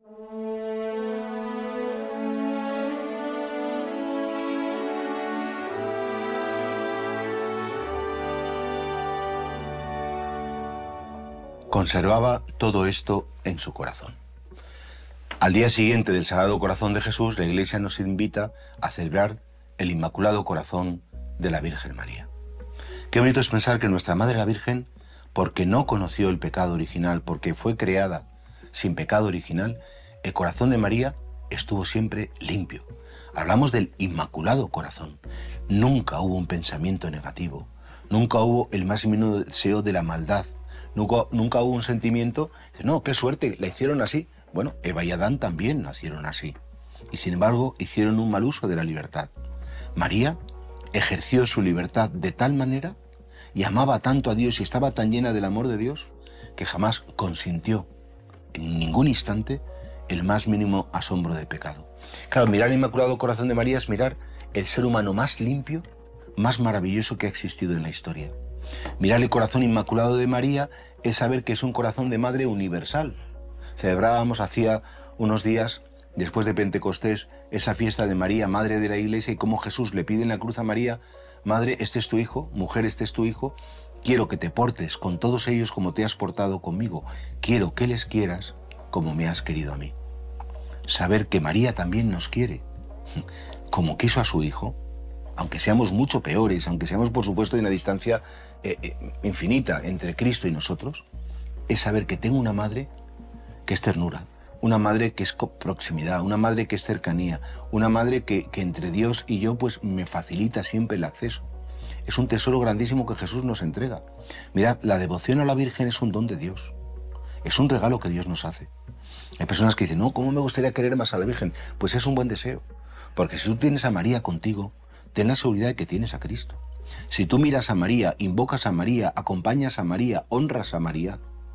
Conservaba todo esto en su corazón. Al día siguiente del Sagrado Corazón de Jesús, la Iglesia nos invita a celebrar el Inmaculado Corazón de la Virgen María. Qué bonito es pensar que nuestra Madre la Virgen, porque no conoció el pecado original, porque fue creada sin pecado original, el corazón de María estuvo siempre limpio. Hablamos del Inmaculado Corazón. Nunca hubo un pensamiento negativo, nunca hubo el más mínimo deseo de la maldad, nunca hubo un sentimiento, no, qué suerte, la hicieron así. Bueno, Eva y Adán también nacieron así. Y sin embargo, hicieron un mal uso de la libertad. María ejerció su libertad de tal manera y amaba tanto a Dios y estaba tan llena del amor de Dios que jamás consintió en ningún instante el más mínimo asombro de pecado. Claro, mirar el Inmaculado Corazón de María es mirar el ser humano más limpio, más maravilloso que ha existido en la historia. Mirar el corazón inmaculado de María es saber que es un corazón de madre universal. Celebrábamos hacía unos días, después de Pentecostés, esa fiesta de María, Madre de la Iglesia, y cómo Jesús le pide en la cruz a María: Madre, este es tu hijo, mujer, este es tu hijo, quiero que te portes con todos ellos como te has portado conmigo, quiero que les quieras como me has querido a mí. Saber que María también nos quiere, como quiso a su hijo, aunque seamos mucho peores, aunque seamos por supuesto de una distancia infinita entre Cristo y nosotros, es saber que tengo una madre que es ternura, una madre que es proximidad, una madre que es cercanía, una madre que entre Dios y yo pues me facilita siempre el acceso. Es un tesoro grandísimo que Jesús nos entrega. Mirad, la devoción a la Virgen es un don de Dios, es un regalo que Dios nos hace. Hay personas que dicen, no, ¿cómo me gustaría querer más a la Virgen? Pues es un buen deseo, porque si tú tienes a María contigo, ten la seguridad de que tienes a Cristo. Si tú miras a María, invocas a María, acompañas a María, honras a María,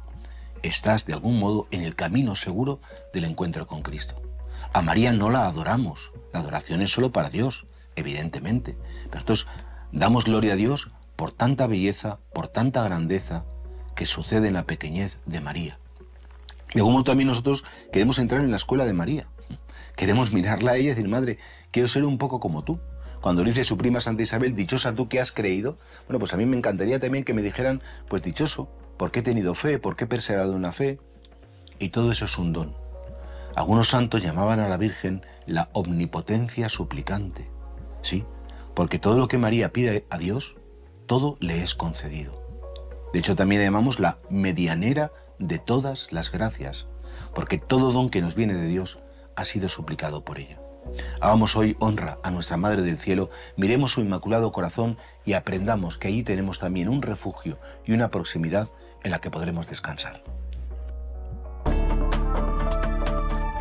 estás de algún modo en el camino seguro del encuentro con Cristo. A María no la adoramos, la adoración es solo para Dios, evidentemente. Pero entonces damos gloria a Dios por tanta belleza, por tanta grandeza que sucede en la pequeñez de María. De algún modo también nosotros queremos entrar en la escuela de María. Queremos mirarla a ella y decir, madre, quiero ser un poco como tú. Cuando le dice su prima Santa Isabel, dichosa tú que has creído, bueno, pues a mí me encantaría también que me dijeran, pues dichoso, porque he tenido fe, porque he perseverado en la fe, y todo eso es un don. Algunos santos llamaban a la Virgen la omnipotencia suplicante, sí, porque todo lo que María pide a Dios, todo le es concedido. De hecho, también la llamamos la medianera de todas las gracias, porque todo don que nos viene de Dios ha sido suplicado por ella. Hagamos hoy honra a nuestra Madre del Cielo, miremos su Inmaculado Corazón y aprendamos que allí tenemos también un refugio y una proximidad en la que podremos descansar.